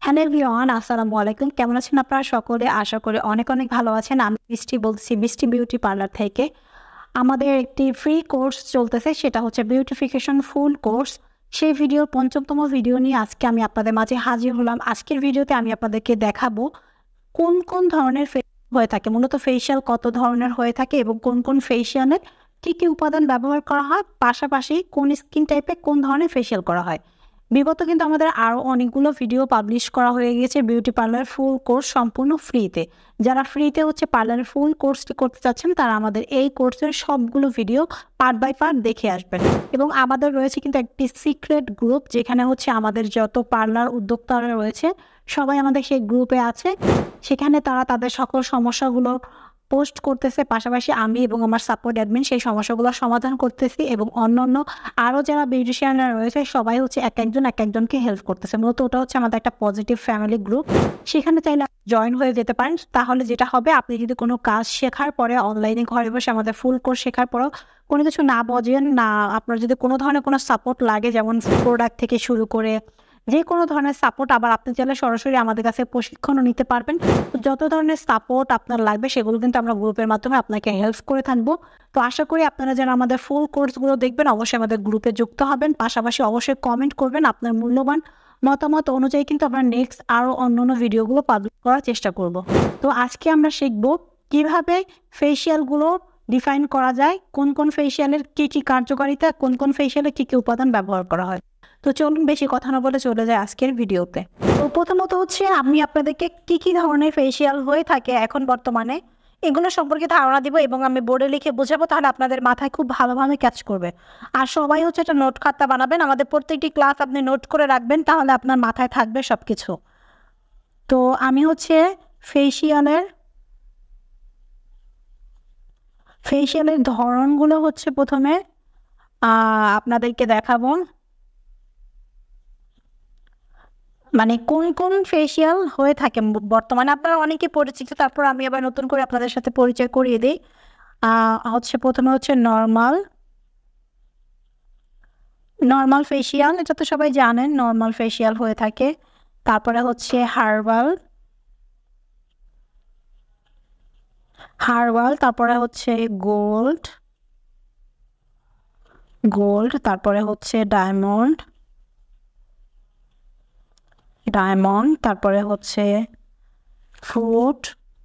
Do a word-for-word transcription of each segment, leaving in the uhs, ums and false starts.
Hello everyone, আসসালামু আলাইকুম। কেমন আছেন আপনারা সকলে? আশা করি অনেক, অনেক ভালো আছেন। আমি বৃষ্টি বলছি, বৃষ্টি বিউটি পার্লার থেকে। আমাদের একটি ফ্রি কোর্স চলতেছে, সেটা হচ্ছে বিউটিফিকেশন ফুল কোর্স। সেই ভিডিওর পঞ্চমতম ভিডিও নিয়ে আজকে আমি আপনাদের মাঝে হাজির হলাম। আজকের ভিডিওতে আমি আপনাদেরকে দেখাবো কোন, কোন ধরনের ফেসিয়াল হয়ে থাকে। মূলত ফেসিয়াল কত ধরনের হয়ে থাকে এবং কোন, কোন ফেসিয়ালের কী, কী উপাদান ব্যবহার করা হয়, পাশাপাশি কোন স্কিন টাইপে কোন ধরনের ফেসিয়াল করা হয়। বিগত কিন্তু আমাদের আরও অনেকগুলো ভিডিও পাবলিশ করা হয়ে গেছে বিউটি পার্লার ফুল কোর্স সম্পূর্ণ ফ্রিতে। যারা ফ্রিতে হচ্ছে পার্লারের ফুল কোর্সটি করতে চাচ্ছেন তারা আমাদের এই কোর্সের সবগুলো ভিডিও পার্ট বাই পার্ট দেখে আসবেন। এবং আমাদের রয়েছে কিন্তু একটি সিক্রেট গ্রুপ, যেখানে হচ্ছে আমাদের যত পার্লার উদ্যোক্তারা রয়েছে সবাই আমাদের সেই গ্রুপে আছে। সেখানে তারা তাদের সকল সমস্যাগুলো পোস্ট করতেছে, পাশাপাশি আমি এবং আমার সাপোর্ট অ্যাডমিন সেই সমস্যাগুলোর সমাধান করতেছি এবং অন্য অন্য আরও যারা বিউটিশিয়ানরা রয়েছে সবাই হচ্ছে এক একজন এক একজনকে হেল্প করতেছে। মূলত ওটা হচ্ছে আমাদের একটা পজিটিভ ফ্যামিলি গ্রুপ। সেখানে চাইলে জয়েন হয়ে যেতে পারেন। তাহলে যেটা হবে, আপনি যদি কোনো কাজ শেখার পরে অনলাইনে ঘরে বসে আমাদের ফুল কোর্স শেখার পরেও কোনো কিছু না বোঝেন না, আপনার যদি কোনো ধরনের কোনো সাপোর্ট লাগে, যেমন প্রোডাক্ট থেকে শুরু করে যে কোনো ধরনের সাপোর্ট, আবার আপনি চাইলে সরাসরি আমাদের কাছে প্রশিক্ষণও নিতে পারবেন। যত ধরনের সাপোর্ট আপনার লাগবে সেগুলো কিন্তু আমরা গ্রুপের মাধ্যমে আপনাকে হেল্প করে থাকবো। তো আশা করি আপনারা যেন আমাদের ফুল কোর্সগুলো দেখবেন, অবশ্যই আমাদের গ্রুপে যুক্ত হবেন, পাশাপাশি অবশ্যই কমেন্ট করবেন। আপনার মূল্যবান মতামত অনুযায়ী কিন্তু আমরা নেক্সট আরও অন্য অন্য ভিডিওগুলো পাবলিশ করার চেষ্টা করব। তো আজকে আমরা শিখব কীভাবে ফেসিয়ালগুলো ডিফাইন করা যায়, কোন কোন ফেসিয়ালের কী কী কার্যকারিতা, কোন কোন ফেসিয়ালে কী কী উপাদান ব্যবহার করা হয়। তো চলুন বেশি কথা না বলে চলে যায় আজকের ভিডিওতে। তো প্রথমত হচ্ছে আমি আপনাদেরকে কী কী ধরনের ফেসিয়াল হয়ে থাকে এখন বর্তমানে এগুলো সম্পর্কে ধারণা দিব এবং আমি বোর্ডে লিখে বোঝাবো, তাহলে আপনাদের মাথায় খুব ভালোভাবে ক্যাচ করবে। আর সবাই হচ্ছে একটা নোট খাতা বানাবেন, আমাদের প্রত্যেকটি ক্লাস আপনি নোট করে রাখবেন, তাহলে আপনার মাথায় থাকবে সব কিছু। তো আমি হচ্ছে ফেসিয়ালের ফেসিয়ালের ধরনগুলো হচ্ছে প্রথমে আপনাদেরকে দেখাবো, মানে কোন কোন ফেসিয়াল হয়ে থাকে বর্তমানে। আপনারা অনেকে পরিচিত, তারপর আমি আবার নতুন করে আপনাদের সাথে পরিচয় করিয়ে দিই। হচ্ছে প্রথমে হচ্ছে নর্মাল নর্মাল ফেসিয়াল, এটা তো সবাই জানেন, নর্মাল ফেসিয়াল হয়ে থাকে। তারপরে হচ্ছে হার্বাল হার্বাল তারপরে হচ্ছে গোল্ড গোল্ড তারপরে হচ্ছে ডায়মন্ড ডায়মন্ড তারপরে হচ্ছে ফ্রুট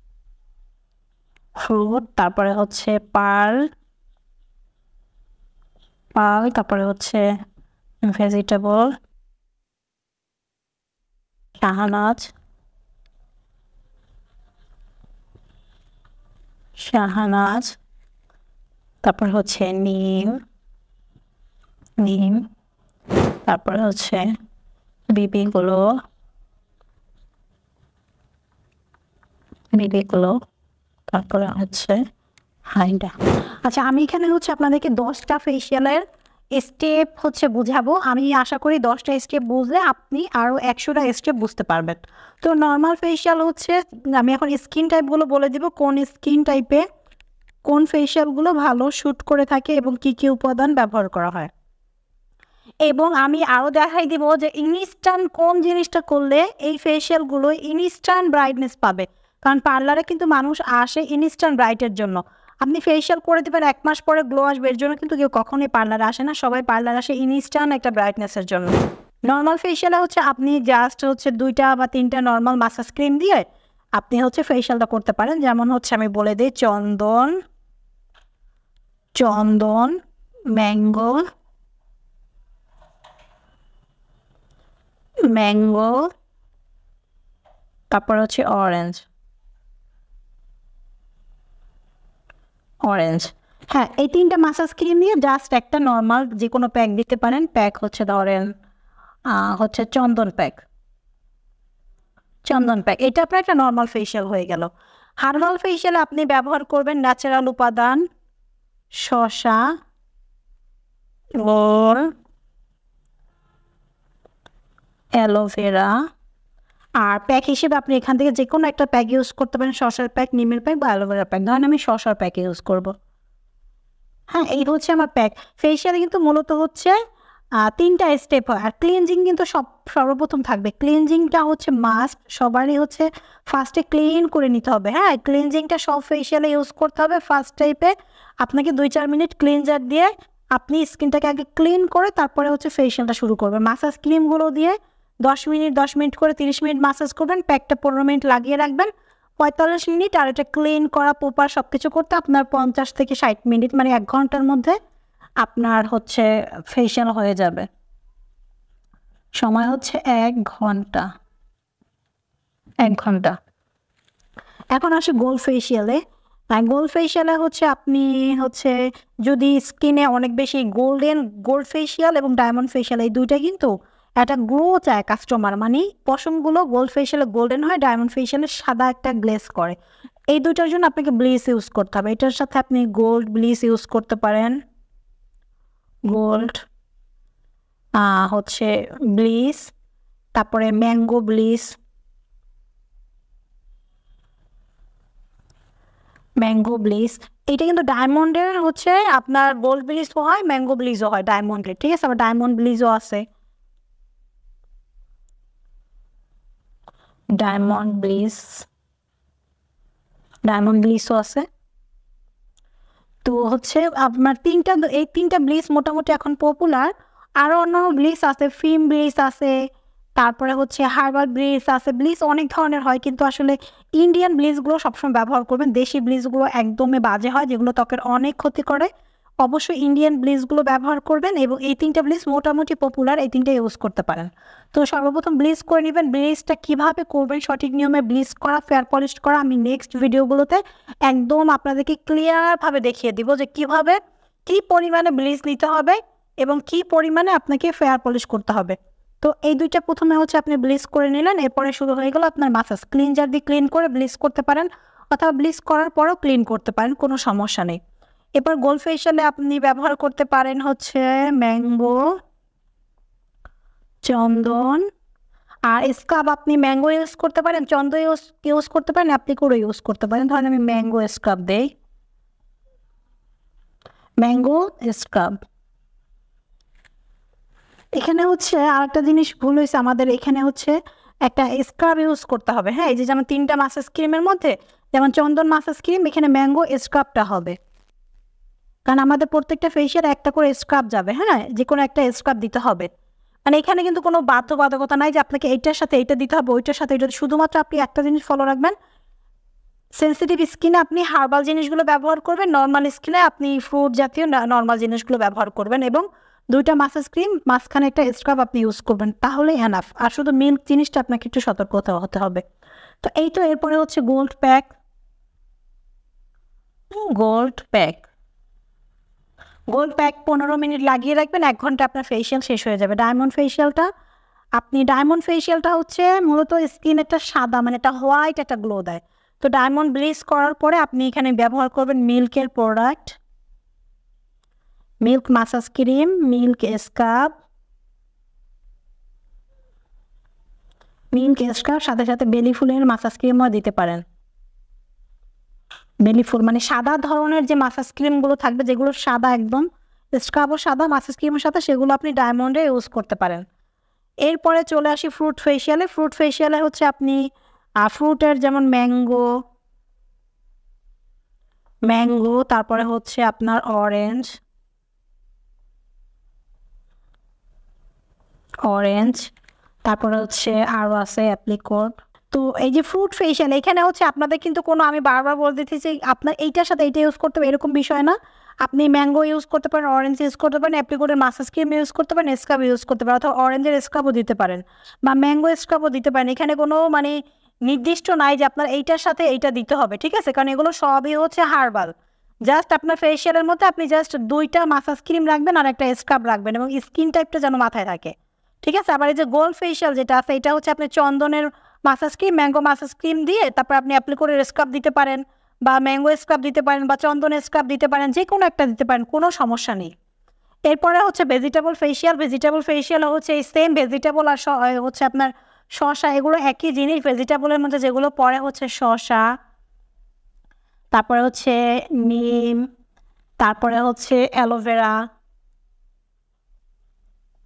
ফ্রুট তারপরে হচ্ছে পার্ল পার্ল তারপরে হচ্ছে ভেজিটেবল, শাহনাজ শাহনাজ তারপর হচ্ছে নিম নিম তারপরে হচ্ছে বিবিগুলো বিবিগুলো তারপরে হচ্ছে হাইডা। আচ্ছা, আমি এখানে হচ্ছে আপনাদেরকে দশটা ফেসিয়ালের স্টেপ হচ্ছে বুঝাবো। আমি আশা করি দশটা স্টেপ বুঝলে আপনি আরও একশোটা স্টেপ বুঝতে পারবেন। তো নর্মাল ফেসিয়াল হচ্ছে, আমি এখন স্কিন টাইপগুলো বলে দিব, কোন স্কিন টাইপে কোন ফেসিয়ালগুলো ভালো শ্যুট করে থাকে এবং কী কী উপাদান ব্যবহার করা হয়। এবং আমি আরও দেখাই দিব যে ইনস্ট্যান্ট কোন জিনিসটা করলে এই ফেসিয়ালগুলো ইনস্ট্যান্ট ব্রাইটনেস পাবে। কারণ পার্লারে কিন্তু মানুষ আসে ইনস্ট্যান্ট ব্রাইটের জন্য। আপনি ফেসিয়াল করে দেবেন, এক মাস পরে গ্লো আসবে, এর জন্য কিন্তু কেউ কখনোই পার্লারে আসে না। সবাই পার্লার আসে ইনস্ট্যান্ট একটা ব্রাইটনেসের জন্য। নর্মাল ফেসিয়ালে হচ্ছে আপনি জাস্ট হচ্ছে দুইটা বা তিনটা নর্মাল মাসাজ ক্রিম দিয়ে আপনি হচ্ছে ফেসিয়ালটা করতে পারেন। যেমন হচ্ছে আমি বলে দিই, চন্দন চন্দন ম্যাঙ্গো ম্যাঙ্গো তারপর হচ্ছে অরেঞ্জ অরেঞ্জ হ্যাঁ, এই তিনটা মাসাজ ক্রিম নিয়ে জাস্ট একটা নর্মাল যে কোনো প্যাক দিতে পারেন। প্যাক হচ্ছে ধরেন হচ্ছে চন্দন প্যাক চন্দন প্যাক এটা আপনার একটা নর্মাল ফেসিয়াল হয়ে গেল। হার্বাল ফেসিয়ালে আপনি ব্যবহার করবেন ন্যাচারাল উপাদান, শসা, গোল, অ্যালোভেরা। আর প্যাক হিসেবে আপনি এখান থেকে যে কোনো একটা প্যাক ইউজ করতে পারেন, শসার প্যাক, নিমের প্যাক বা অ্যালোভেরা প্যাক। ধরেন আমি শসার প্যাক ইউজ করব। হ্যাঁ, এই হচ্ছে আমার প্যাক। ফেসিয়ালে কিন্তু মূলত হচ্ছে তিনটা স্টেপ হয়। আর ক্লিনজিং কিন্তু সব সর্বপ্রথম থাকবে। ক্লিনজিংটা হচ্ছে মাস্ট, সবারই হচ্ছে ফার্স্টে ক্লিন করে নিতে হবে। হ্যাঁ, ক্লিনজিংটা সব ফেশিয়ালে ইউজ করতে হবে। ফার্স্ট টাইপে আপনাকে দুই চার মিনিট ক্লিনজার দিয়ে আপনি স্কিনটাকে আগে ক্লিন করে তারপরে হচ্ছে ফেশিয়ালটা শুরু করবেন। মাসাজ ক্রিমগুলো দিয়ে দশ মিনিট দশ মিনিট করে তিরিশ মিনিট মাসাজ করবেন, প্যাকটা পনেরো মিনিট লাগিয়ে রাখবেন, পঁয়তাল্লিশ মিনিট। আর এটা ক্লিন করা প্রপার সব কিছু করতে আপনার পঞ্চাশ থেকে ষাট মিনিট মানে এক ঘন্টার মধ্যে আপনার হচ্ছে ফেশিয়াল হয়ে যাবে। সময় হচ্ছে এক ঘন্টা এক ঘন্টা এখন আসে গোল্ড ফেশিয়ালে। গোল্ড ফেশিয়ালে হচ্ছে আপনি হচ্ছে যদি স্কিনে অনেক বেশি গোল্ডেন গোল্ড ফেশিয়াল এবং ডায়মন্ড ফেশিয়াল এই দুইটা কিন্তু একটা গ্লো চায় কাস্টমার, মানে পশমগুলো গোল্ড ফেশিয়ালে গোল্ডেন হয়, ডায়মন্ড ফেশিয়ালে সাদা একটা গ্লেজ করে। এই দুইটার জন্য আপনাকে ব্লিচ ইউজ করতে হবে। এটার সাথে আপনি গোল্ড ব্লিচ ইউজ করতে পারেন, গোল্ড হচ্ছে ব্লিচ, তারপরে ম্যাঙ্গো ব্লিচ, ম্যাঙ্গো ব্লিচ এটা কিন্তু ডায়মন্ডের হচ্ছে আপনার গোল্ড ব্লিচও হয়, ম্যাঙ্গো ব্লিচও হয় ডায়মন্ডের, ঠিক আছে। আবার ডায়মন্ড ব্লিচও আছে, ডায়মন্ড ব্লিচ ডায়মন্ড ব্লিচও আছে। তো হচ্ছে আপনার তিনটা এই তিনটা ব্লিচ মোটামুটি এখন পপুলার। আরও অন্য ব্লিচ আছে, ফিম ব্লিচ আছে, তারপরে হচ্ছে হার্বাল ব্লিচ আছে। ব্লিচ অনেক ধরনের হয়, কিন্তু আসলে ইন্ডিয়ান ব্লিচগুলো সবসময় ব্যবহার করবেন। দেশি ব্লিচগুলো একদমই বাজে হয়, যেগুলো ত্বকের অনেক ক্ষতি করে। অবশ্যই ইন্ডিয়ান ব্লিচগুলো ব্যবহার করবেন এবং এই তিনটা ব্লিচ মোটামুটি পপুলার, এই তিনটা ইউজ করতে পারেন। তো সর্বপ্রথম ব্লিচ করে নেবেন। ব্লিচটা কীভাবে করবেন, সঠিক নিয়মে ব্লিচ করা, ফেয়ার পলিশ করা আমি নেক্সট ভিডিওগুলোতে একদম আপনাদেরকে ক্লিয়ারভাবে দেখিয়ে দিব যে কিভাবে কি পরিমাণে ব্লিচ নিতে হবে এবং কি পরিমাণে আপনাকে ফেয়ার পলিশ করতে হবে। তো এই দুইটা প্রথমে হচ্ছে আপনি ব্লিচ করে নিলেন, এরপরে শুরু হয়ে গেল আপনার মাসাজ। ক্লিনজার দিয়ে ক্লিন করে ব্লিচ করতে পারেন অথবা ব্লিচ করার পরও ক্লিন করতে পারেন, কোনো সমস্যা নেই। এবার গোল্ড ফেশিয়ালে আপনি ব্যবহার করতে পারেন হচ্ছে ম্যাঙ্গো, চন্দন আর স্ক্রাব। আপনি ম্যাঙ্গো ইউজ করতে পারেন, চন্দন ইউজ ইউজ করতে পারেন, আপনি করে ইউজ করতে পারেন। ধরেন আমি ম্যাঙ্গো স্ক্রাব দেই, ম্যাঙ্গো স্ক্রাব। এখানে হচ্ছে আরেকটা জিনিস ভুল হয়েছে আমাদের, এখানে হচ্ছে একটা স্ক্রাব ইউজ করতে হবে। হ্যাঁ, এই যে যেমন তিনটা মাসাজ ক্রিমের মধ্যে যেমন চন্দন মাসাজ ক্রিম, এখানে ম্যাঙ্গো স্ক্রাবটা হবে, কারণ আমাদের প্রত্যেকটা ফেশিয়াল একটা করে স্ক্রাব যাবে। হ্যাঁ, যে কোনো একটা স্ক্রাব দিতে হবে, মানে এখানে কিন্তু কোনো বাধ্যবাধকতা নাই যে আপনাকে এইটার সাথে এইটা দিতে হবে, ওইটার সাথে এটা। শুধুমাত্র আপনি একটা জিনিস ফলো রাখবেন, সেন্সিটিভ স্কিনে আপনি হার্বাল জিনিসগুলো ব্যবহার করবেন, নর্মাল স্কিনে আপনি ফ্রুট জাতীয় নর্মাল জিনিসগুলো ব্যবহার করবেন এবং দুইটা মাসাজ ক্রিম মাঝখানে একটা স্ক্রাব আপনি ইউজ করবেন, তাহলেই এনাফ। আর শুধু মিল্ক জিনিসটা আপনাকে একটু সতর্ক হতে হবে। তো এই তো এরপরে হচ্ছে gold pack, gold pack gold pack পনেরো মিনিট লাগিয়ে রাখবেন, এক ঘন্টা আপনার ফেশিয়াল শেষ হয়ে যাবে। ডায়মন্ড ফেশিয়ালটা আপনি ডায়মন্ড ফেশিয়ালটা হচ্ছে মূলত স্কিন একটা সাদা মানে একটা হোয়াইট একটা গ্লো দেয়। তো ডায়মন্ড ব্লিচ করার পরে আপনি এখানে ব্যবহার করবেন মিল্কের product, milk massage cream, milk scrub, milk scrub সাথে সাথে বেলি ফুলের মাসাজ ক্রিমও দিতে পারেন। বেলি ফুল মানে সাদা ধরনের যে মাসাজ ক্রিমগুলো থাকবে, যেগুলো সাদা একদম, স্ক্রাবও সাদা, মাসাজ ক্রিমের সাথে, সেগুলো আপনি ডায়মন্ডে ইউজ করতে পারেন। এরপরে চলে আসি ফ্রুট ফেশিয়ালে। ফ্রুট ফেশিয়ালে হচ্ছে আপনি ফ্রুটের যেমন ম্যাঙ্গো ম্যাঙ্গো তারপরে হচ্ছে আপনার অরেঞ্জ অরেঞ্জ তারপরে হচ্ছে আরও আছে অ্যাপ্রিকট। তো এই যে ফ্রুট ফেশিয়াল, এখানে হচ্ছে আপনাদের কিন্তু কোনো, আমি বারবার বলে দিতেছি আপনার এইটার সাথে এইটা ইউজ করতে হবে এরকম বিষয় না। আপনি ম্যাঙ্গো ইউজ করতে পারেন, অরেঞ্জ ইউজ করতে পারেন, অ্যাপ্রিকটের মাসাজ ক্রিম ইউজ করতে পারেন, স্ক্রাব ইউজ করতে পারেন, অথবা অরেঞ্জের স্ক্রাবও দিতে পারেন বা ম্যাঙ্গো স্ক্রাবও দিতে পারেন। এখানে কোনো মানে নির্দিষ্ট নাই যে আপনার এইটার সাথে এইটা দিতে হবে, ঠিক আছে, কারণ এগুলো সবই হচ্ছে হার্বাল। জাস্ট আপনার ফেশিয়ালের মধ্যে আপনি জাস্ট দুইটা মাসাজ ক্রিম রাখবেন আর একটা স্ক্রাব রাখবেন এবং স্কিন টাইপটা যেন মাথায় থাকে, ঠিক আছে। আবার এই যে গোল্ড ফেশিয়াল যেটা আছে, এটা হচ্ছে আপনি চন্দনের massage cream, mango massage cream দিয়ে তারপর আপনি অ্যাপ্লিকোরের স্ক্রাব দিতে পারেন বা ম্যাঙ্গো স্ক্রাব দিতে পারেন বা চন্দন স্ক্রাব দিতে পারেন, যে কোনো একটা দিতে পারেন, কোনো সমস্যা নেই। এরপরে হচ্ছে ভেজিটেবল ফেশিয়াল। ভেজিটেবল ফেশিয়াল হচ্ছে এই সেম ভেজিটেবল আর হচ্ছে আপনার শসা, এগুলো একই জিনিস। ভেজিটেবলের মধ্যে যেগুলো পড়ে হচ্ছে শসা, তারপরে হচ্ছে নিম, তারপরে হচ্ছে অ্যালোভেরা,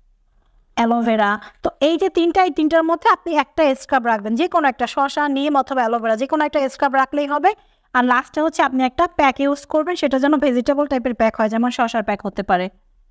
অ্যালোভেরা। তো এই যে তিনটা, এই তিনটার মধ্যে আপনি একটা স্ক্রাব রাখবেন, যে কোনো একটা, শসা, নিম অথবা অ্যালোভেরা, যে কোনো একটা স্ক্রাব রাখলেই হবে। আর লাস্টে হচ্ছে আপনি একটা প্যাক ইউজ করবেন, সেটা যেন ভেজিটেবল টাইপের প্যাক হয়, যেমন শসার প্যাক হতে পারে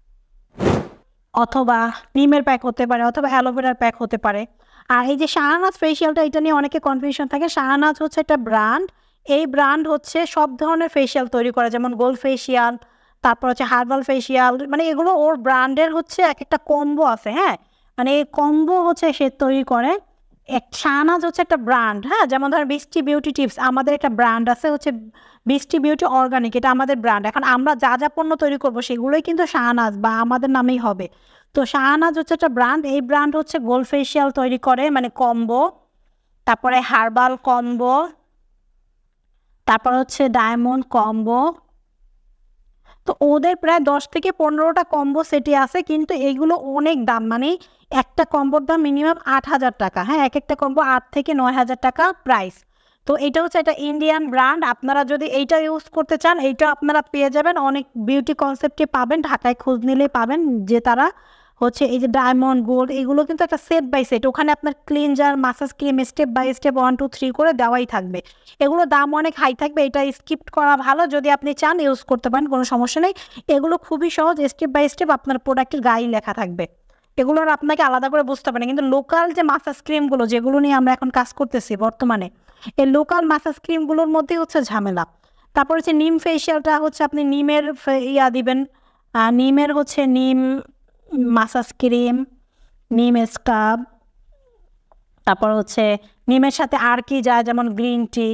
অথবা নিমের প্যাক হতে পারে অথবা অ্যালোভেরার প্যাক হতে পারে। আর এই যে শাহানাজ ফেসিয়ালটা, এটা নিয়ে অনেকে কনফিউশন থাকে। শাহানাজ হচ্ছে একটা ব্র্যান্ড, এই ব্র্যান্ড হচ্ছে সব ধরনের ফেসিয়াল তৈরি করে, যেমন গোল্ড ফেসিয়াল, তারপর হচ্ছে হার্বাল ফেসিয়াল, মানে এগুলো ওর ব্র্যান্ডের হচ্ছে এক একটা কম্বো আছে। হ্যাঁ, মানে এই কম্বো হচ্ছে সে তৈরি করে। এক শাহানাজ হচ্ছে একটা ব্র্যান্ড, হ্যাঁ, যেমন ধর বৃষ্টি বিউটি টিপস, আমাদের একটা ব্র্যান্ড আছে হচ্ছে বৃষ্টি বিউটি অর্গানিক, এটা আমাদের ব্র্যান্ড। এখন আমরা যা যা পণ্য তৈরি করবো সেগুলোই কিন্তু শাহানাজ বা আমাদের নামেই হবে। তো শাহানাজ হচ্ছে একটা ব্র্যান্ড, এই ব্র্যান্ড হচ্ছে গোল্ড ফেসিয়াল তৈরি করে, মানে কম্বো, তারপরে হার্বাল কম্বো, তারপর হচ্ছে ডায়মন্ড কম্বো। তো ওদের প্রায় দশ থেকে পনেরোটা কম্বো সেটই আছে, কিন্তু এইগুলো অনেক দাম, মানে একটা কম্বোর দাম মিনিমাম আট হাজার টাকা। হ্যাঁ, এক একটা কম্বো আট থেকে নয় হাজার টাকা প্রাইস। তো এটা হচ্ছে একটা ইন্ডিয়ান ব্র্যান্ড, আপনারা যদি এইটা ইউজ করতে চান এইটা আপনারা পেয়ে যাবেন, অনেক বিউটি কনসেপ্টে পাবেন, ঢাকায় খোঁজ নিলেই পাবেন যে তারা হচ্ছে এই যে ডায়মন্ড গোল্ড, এগুলো কিন্তু একটা সেট বাই সেট, ওখানে আপনার cleanser, massage cream step by step one two three করে দেওয়াই থাকবে। এগুলো দাম অনেক হাই থাকবে, এটা স্কিপ করা ভালো, যদি আপনি চান ইউজ করতে পারেন, কোনো সমস্যা নেই। এগুলো খুবই সহজ, স্টেপ বাই স্টেপ আপনার প্রোডাক্টের গায়ে লেখা থাকবে, এগুলোর আপনাকে আলাদা করে বুঝতে পারেন। কিন্তু লোকাল যে মাসাজ ক্রিমগুলো যেগুলো নিয়ে আমরা এখন কাজ করতেছি বর্তমানে, এই লোকাল মাসাজ ক্রিমগুলোর মধ্যেই হচ্ছে ঝামেলা। তারপর হচ্ছে নিম ফেসিয়ালটা হচ্ছে আপনি নিমের ইয়া দিবেন, নিমের হচ্ছে নিম মাসাজ ক্রিম, নিম স্ক্রাব, তারপর হচ্ছে নিমের সাথে আর কি যায়, যেমন গ্রিন টি,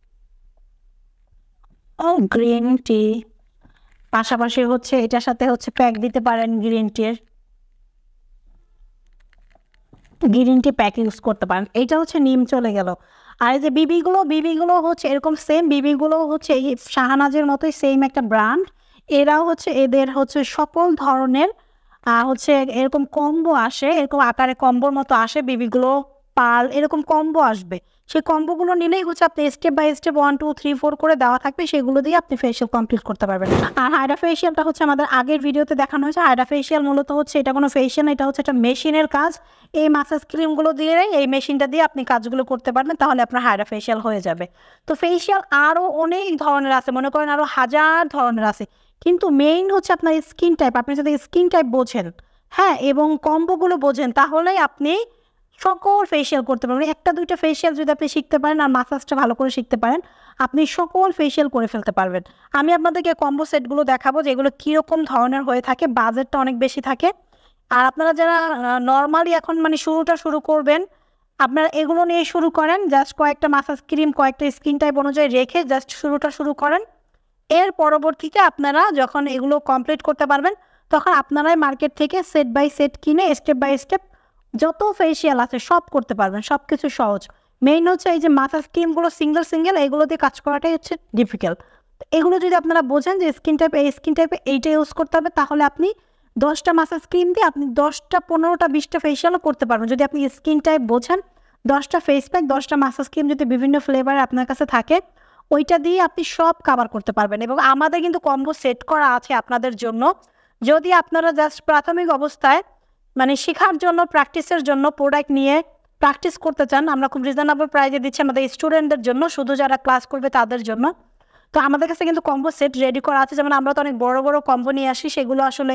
ও গ্রিন টি, পাশাপাশি হচ্ছে এটার সাথে হচ্ছে প্যাক দিতে পারেন গ্রিন টির, গ্রিন টি প্যাক ইউজ করতে পারেন। এইটা হচ্ছে নিম চলে গেল। আর এই যে বিবিগুলো, বিবিগুলো হচ্ছে এরকম সেম, বিবিগুলো হচ্ছে এই শাহানাজের মতোই সেম একটা ব্র্যান্ড, এরাও হচ্ছে এদের হচ্ছে সকল ধরনের হচ্ছে এরকম কম্বো আসে, এরকম আকারে কম্বোর মতো আসে, বিবিগুলো পাল এরকম কম্বো আসবে, সেই কম্বোগুলো নিলেই হচ্ছে আপনি step by step one two three four করে দেওয়া থাকবে, সেগুলো দিয়ে আপনি ফেসিয়াল কমপ্লিট করতে পারবেন। আর হাইড্রা ফেসিয়ালটা হচ্ছে আমাদের আগের ভিডিওতে দেখানো হয়েছে। হাইড্রা ফেসিয়াল মূলত হচ্ছে এটা কোনো ফেসিয়াল, এটা হচ্ছে একটা মেশিনের কাজ, এই মাসাজ ক্রিমগুলো দিয়ে এই মেশিনটা দিয়ে আপনি কাজগুলো করতে পারবেন, তাহলে আপনার হাইড্রা ফেসিয়াল হয়ে যাবে। তো ফেসিয়াল আরও অনেক ধরনের আছে, মনে করেন আরও হাজার ধরনের আছে, কিন্তু মেইন হচ্ছে আপনার স্কিন টাইপ, আপনি যদি স্কিন টাইপ বোঝেন, হ্যাঁ, এবং কম্বোগুলো বোঝেন, তাহলেই আপনি সকল ফেসিয়াল করতে পারবেন। একটা দুইটা ফেসিয়াল যদি আপনি শিখতে পারেন আর মাসাজটা ভালো করে শিখতে পারেন, আপনি সকল ফেসিয়াল করে ফেলতে পারবেন। আমি আপনাদেরকে কম্বো সেটগুলো দেখাবো যেগুলো কীরকম ধরনের হয়ে থাকে, বাজেটটা অনেক বেশি থাকে। আর আপনারা যারা নর্মালি এখন মানে শুরুটা শুরু করবেন, আপনারা এগুলো নিয়ে শুরু করেন, জাস্ট কয়েকটা মাসাজ ক্রিম কয়েকটা স্কিন টাইপ অনুযায়ী রেখে জাস্ট শুরুটা শুরু করেন। এর পরবর্তীতে আপনারা যখন এগুলো কমপ্লিট করতে পারবেন, তখন আপনারাই মার্কেট থেকে সেট বাই সেট কিনে স্টেপ বাই স্টেপ যত ফেসিয়াল আছে সব করতে পারবেন, সব কিছু সহজ। মেইন হচ্ছে এই যে মাসাজ ক্রিমগুলো সিঙ্গেল সিঙ্গেল এগুলো দিয়ে কাজ করাটাই হচ্ছে ডিফিকাল্ট। এগুলো যদি আপনারা বোঝেন যে স্কিন টাইপ এই স্কিন টাইপে এইটা ইউজ করতে হবে, তাহলে আপনি দশটা মাসাজ ক্রিম দিয়ে আপনি দশটা পনেরোটা বিশটা ফেসিয়ালও করতে পারবেন। যদি আপনি স্কিন টাইপ বোঝেন, দশটা ফেস প্যাক দশটা মাসাজ ক্রিম যদি বিভিন্ন ফ্লেভারে আপনার কাছে থাকে, ওইটা দিয়ে আপনি সব কাভার করতে পারবেন। এবং আমাদের কিন্তু কম্বো সেট করা আছে আপনাদের জন্য, যদি আপনারা জাস্ট প্রাথমিক অবস্থায় মানে শেখার জন্য, প্র্যাকটিসের জন্য প্রোডাক্ট নিয়ে প্র্যাকটিস করতে চান, আমরা খুব রিজনেবল প্রাইসে দিচ্ছি আমাদের স্টুডেন্টদের জন্য, শুধু যারা ক্লাস করবে তাদের জন্য। তো আমাদের কাছে কিন্তু কম্বো সেট রেডি করা আছে, যেমন আমরা তো অনেক বড় বড় কম্বো নিয়ে আসি, সেগুলো আসলে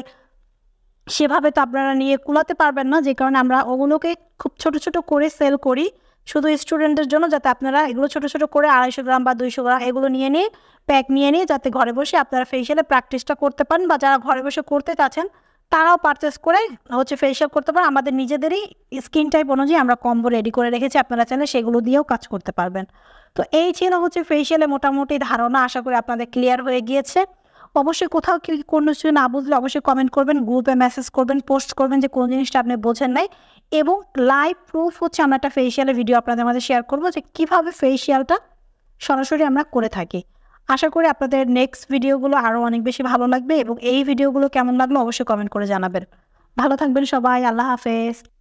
সেভাবে তো আপনারা নিয়ে কুলাতে পারবেন না, যে কারণে আমরা ওগুলোকে খুব ছোট ছোট করে সেল করি শুধু স্টুডেন্টদের জন্য, যাতে আপনারা এগুলো ছোট ছোট করে আড়াইশো গ্রাম বা দুইশো গ্রাম এগুলো নিয়ে নিয়ে প্যাক নিয়ে নিয়ে যাতে ঘরে বসে আপনারা ফেসিয়ালে প্র্যাকটিসটা করতে পারেন, বা যারা ঘরে বসে করতে চাচ্ছেন তারাও পারচেস করে হচ্ছে ফেসিয়াল করতে পারেন। আমাদের নিজেদেরই স্কিন টাইপ অনুযায়ী আমরা কম্বো রেডি করে রেখেছি, আপনারা চাইলে সেগুলো দিয়েও কাজ করতে পারবেন। তো এই ছিল হচ্ছে ফেসিয়ালে মোটামুটি ধারণা, আশা করি আপনাদের ক্লিয়ার হয়ে গিয়েছে। অবশ্যই কোথাও কি কোনো কিছু না বুঝলে অবশ্যই কমেন্ট করবেন, গ্রুপে মেসেজ করবেন, পোস্ট করবেন যে কোন জিনিসটা আপনি বোঝেন নাই, এবং লাইভ প্রুফ হচ্ছে আমরা একটা ফেসিয়ালের ভিডিও আপনাদের মাঝে শেয়ার করবো যে কীভাবে ফেসিয়ালটা সরাসরি আমরা করে থাকি। আশা করি আপনাদের নেক্সট ভিডিওগুলো আরও অনেক বেশি ভালো লাগবে, এবং এই ভিডিওগুলো কেমন লাগলো অবশ্যই কমেন্ট করে জানাবেন। ভালো থাকবেন সবাই, আল্লাহ হাফেজ।